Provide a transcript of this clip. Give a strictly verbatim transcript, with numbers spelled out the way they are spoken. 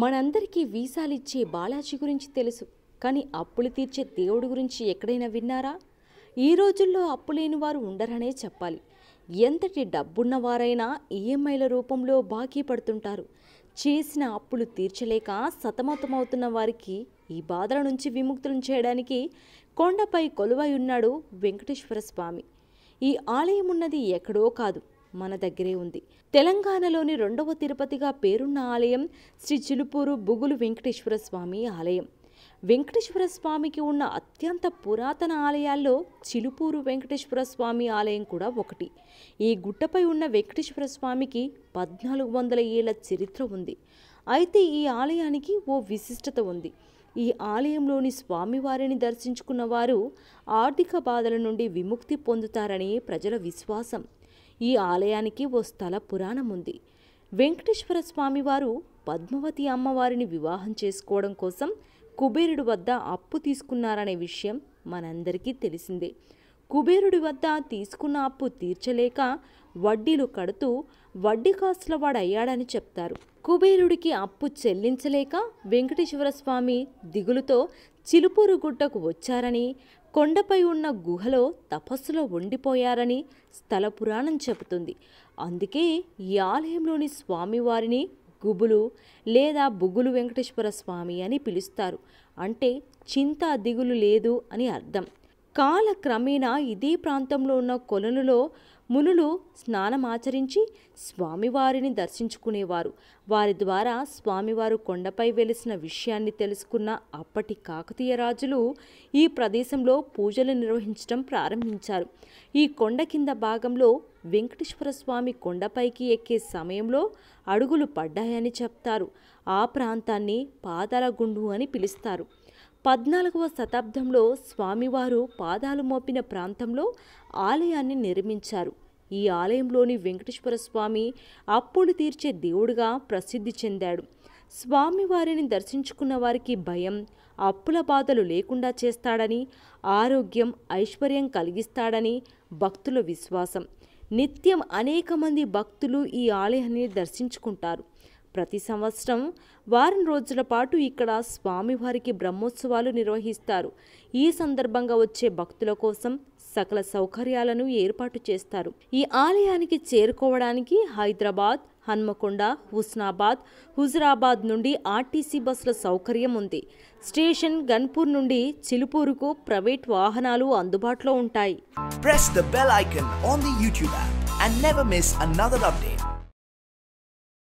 మనందరికీ వీసాలిచ్చే బాలాజీ గురించి తెలుసు, కానీ అప్పులు తీర్చే దేవుడి గురించి ఎక్కడైనా విన్నారా? ఈ రోజుల్లో అప్పు లేని వారు ఉండరనే చెప్పాలి. ఎంతటి డబ్బున్నవారైనా ఈఎంఐల రూపంలో బాకీ పడుతుంటారు. చేసిన అప్పులు తీర్చలేక సతమతమవుతున్న వారికి ఈ బాధల నుంచి విముక్తులను చేయడానికి కొండపై కొలువై ఉన్నాడు వెంకటేశ్వర స్వామి. ఈ ఆలయం ఉన్నది ఎక్కడో కాదు, మన దగ్గరే ఉంది. తెలంగాణలోని రెండవ తిరుపతిగా పేరున్న ఆలయం శ్రీ చిలుపూరు బుగులు వెంకటేశ్వర స్వామి ఆలయం. వెంకటేశ్వర స్వామికి ఉన్న అత్యంత పురాతన ఆలయాల్లో చిలుపూరు వెంకటేశ్వర స్వామి ఆలయం కూడా ఒకటి. ఈ గుట్టపై ఉన్న వెంకటేశ్వర స్వామికి పద్నాలుగు వందల ఏళ్ల చరిత్ర ఉంది. అయితే ఈ ఆలయానికి ఓ విశిష్టత ఉంది. ఈ ఆలయంలోని స్వామివారిని దర్శించుకున్న వారు ఆర్థిక బాధల నుండి విముక్తి పొందుతారని ప్రజల విశ్వాసం. ఈ ఆలయానికి ఓ స్థల పురాణం ఉంది. వెంకటేశ్వర స్వామివారు పద్మావతి అమ్మవారిని వివాహం చేసుకోవడం కోసం కుబేరుడి వద్ద అప్పు తీసుకున్నారనే విషయం మనందరికీ తెలిసిందే. కుబేరుడి వద్ద తీసుకున్న అప్పు తీర్చలేక వడ్డీలు కడుతూ వడ్డీ కాసుల వాడయ్యాడని చెప్తారు. కుబేరుడికి అప్పు చెల్లించలేక వెంకటేశ్వర స్వామి దిగులుతో చిలుపూరు గుట్టకు వచ్చారని, కొండపై ఉన్న గుహలో తపస్సులో ఉండిపోయారని స్థల పురాణం చెబుతుంది. అందుకే ఈ ఆలయంలోని స్వామివారిని గుబులు లేదా బుగులు వెంకటేశ్వర స్వామి అని పిలుస్తారు. అంటే చింత దిగులు లేదు అని అర్థం. కాలక్రమేణా ఇదే ప్రాంతంలో ఉన్న కొలనులో మునులు స్నానమాచరించి స్వామివారిని దర్శించుకునేవారు. వారి ద్వారా స్వామివారు కొండపై వెలిసిన విషయాన్ని తెలుసుకున్న అప్పటి కాకతీయ రాజులు ఈ ప్రదేశంలో పూజలు నిర్వహించడం ప్రారంభించారు. ఈ కొండ కింద భాగంలో వెంకటేశ్వర స్వామి కొండపైకి ఎక్కే సమయంలో అడుగులు పడ్డాయని చెప్తారు. ఆ ప్రాంతాన్ని పాదాల గుండు అని పిలుస్తారు. పద్నాలుగవ శతాబ్దంలో స్వామివారు పాదాలు మోపిన ప్రాంతంలో ఆలయాన్ని నిర్మించారు. ఈ ఆలయంలోని వెంకటేశ్వర స్వామి అప్పులు తీర్చే దేవుడిగా ప్రసిద్ధి చెందాడు. స్వామివారిని దర్శించుకున్న వారికి భయం, అప్పుల బాధలు లేకుండా చేస్తాడని, ఆరోగ్యం, ఐశ్వర్యం కలిగిస్తాడని భక్తుల విశ్వాసం. నిత్యం అనేక మంది భక్తులు ఈ ఆలయాన్ని దర్శించుకుంటారు. ప్రతి సంవత్సరం వారం రోజుల పాటు ఇక్కడ స్వామివారికి బ్రహ్మోత్సవాలు నిర్వహిస్తారు. ఈ సందర్భంగా వచ్చే భక్తుల కోసం సకల సౌకర్యాలను ఏర్పాటు చేస్తారు. ఈ ఆలయానికి చేరుకోవడానికి హైదరాబాద్, హన్మకొండ, హుస్నాబాద్, హుజురాబాద్ నుండి ఆర్టీసీ బస్సుల సౌకర్యం ఉంది. స్టేషన్ గన్పూర్ నుండి చిలుపూరుకు ప్రైవేట్ వాహనాలు అందుబాటులో ఉంటాయి. Press the bell icon on the YouTube app and never miss another update.